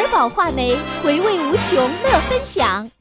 尔宝话梅，回味无穷，乐分享。